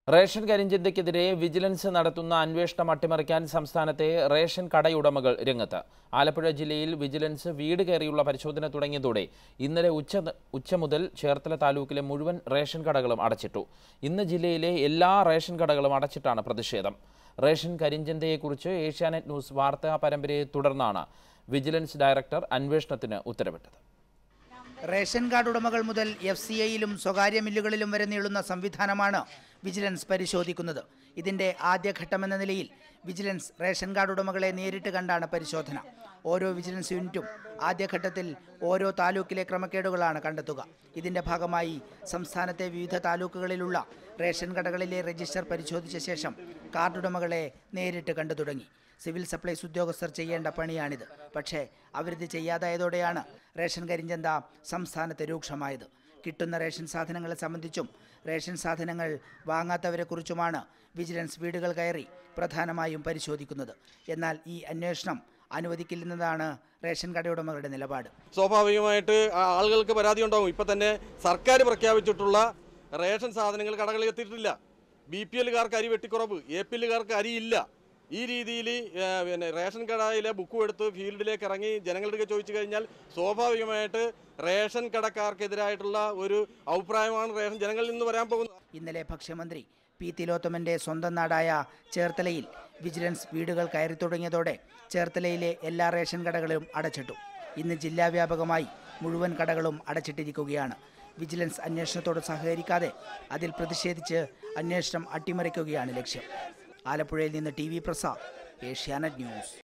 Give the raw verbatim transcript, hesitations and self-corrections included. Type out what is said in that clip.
Ration കരിഞ്ചന്തയ്ക്കെതിരെ vigilance നടത്തുന്ന അന്വേഷണം അട്ടിമറിക്കാൻ സംസ്ഥാനത്തെ റേഷൻ കടയുടമകൾ രംഗത്ത്. ആലപ്പുഴ ജില്ലയിൽ വിജിലൻസ് വീട് കയറിയുള്ള പരിശോധന തുടങ്ങിയതോടെ ഇന്നലെ ഉച്ച ഉച്ച മുതൽ ചേർത്തല താലൂക്കിലെ മുഴുവൻ റേഷൻ കടകളും അടച്ചിട്ടു. ഇന്ന് ജില്ലയിലെ എല്ലാ റേഷൻ കടകളും അടച്ചിട്ടാണ് പ്രതിഷേധം. റേഷൻ കരിഞ്ചന്തയെക്കുറിച്ച് ഏഷ്യാനെറ്റ് ന്യൂസ് വാർത്താ പരമ്പരയെ തുടർന്നാണ് വിജിലൻസ് ഡയറക്ടർ അന്വേഷണത്തിന് ഉത്തരവിട്ടത്. റേഷൻ കാർഡ് ഉടമകൾ മുതൽ എഫ് സി ഐയിലും സ്വകാര്യ മില്ലുകളിലും വരെ നീളുന്ന സംവിധാനമാണ് വിജിലൻസ് പരിശോധിക്കുന്നത്. ഇതിന്റെ ആദ്യഘട്ടമെന്ന നിലയിൽ വിജിലൻസ് റേഷൻ കാർഡ് ഉടമകളെ നേരിട്ട് കണ്ടാണ് പരിശോധന. ഓരോ വിജിലൻസ് യൂണിറ്റും ആദ്യഘട്ടത്തിൽ ഓരോ താലൂക്കിലെ ക്രമക്കേടുകളാണ് കണ്ടെത്തുക. ഇതിന്റെ ഭാഗമായി സംസ്ഥാനത്തെ വിവിധ താലൂക്കുകളിലുള്ള റേഷൻ കടകളിലെ രജിസ്റ്റർ പരിശോധിച്ച ശേഷം കാർഡ് ഉടമകളെ നേരിട്ട് കണ്ടു തുടങ്ങി. സിവിൽ സപ്ലൈസ് ഉദ്യോഗസ്ഥർ ചെയ്യേണ്ട പണിയാണിത്. പക്ഷേ അവരിത് ചെയ്യാതായതോടെയാണ് റേഷൻ കരിഞ്ചന്ത സംസ്ഥാനത്ത് രൂക്ഷമായത്. കിട്ടുന്ന റേഷൻ സാധനങ്ങളെ സംബന്ധിച്ചും റേഷൻ സാധനങ്ങൾ വാങ്ങാത്തവരെക്കുറിച്ചുമാണ് വിജിലൻസ് വീടുകൾ കയറി പ്രധാനമായും പരിശോധിക്കുന്നത്. എന്നാൽ ഈ അന്വേഷണം അനുവദിക്കില്ലെന്നതാണ് റേഷൻ കടയുടമകളുടെ നിലപാട്. സ്വാഭാവികമായിട്ട് ആളുകൾക്ക് പരാതി ഉണ്ടാവും. ഇപ്പം തന്നെ സർക്കാർ പ്രഖ്യാപിച്ചിട്ടുള്ള റേഷൻ സാധനങ്ങൾ കടകളിൽ എത്തിയിട്ടില്ല. ബി പി എല്ലുകാർക്ക് അരി വെട്ടിക്കുറവ്, എ പി എല്ലുകാർക്ക് അരിയില്ല. ഈ രീതിയിൽ പിന്നെ റേഷൻ കടയിലെ ബുക്കും എടുത്ത് ഫീൽഡിലേക്ക് ഇറങ്ങി ജനങ്ങളുടെ ചോദിച്ചു കഴിഞ്ഞാൽ സ്വാഭാവികമായിട്ട് റേഷൻ കടക്കാർക്കെതിരായിട്ടുള്ള ഒരു അഭിപ്രായമാണ് റേഷൻ ജനങ്ങളിൽ നിന്ന് വരാൻ പോകുന്നത്. ഇന്നലെ ഭക്ഷ്യമന്ത്രി പി തിലോത്തമന്റെ സ്വന്തം നാടായ ചേർത്തലയിൽ വിജിലൻസ് വീടുകൾ കയറി തുടങ്ങിയതോടെ ചേർത്തലയിലെ എല്ലാ റേഷൻ കടകളും അടച്ചിട്ടു. ഇന്ന് ജില്ലാ വ്യാപകമായി മുഴുവൻ കടകളും അടച്ചിട്ടിരിക്കുകയാണ്. വിജിലൻസ് അന്വേഷണത്തോട് സഹകരിക്കാതെ അതിൽ പ്രതിഷേധിച്ച് അന്വേഷണം അട്ടിമറിക്കുകയാണ് ലക്ഷ്യം. ആലപ്പുഴയിൽ നിന്ന് T V Prasad, Asianet news.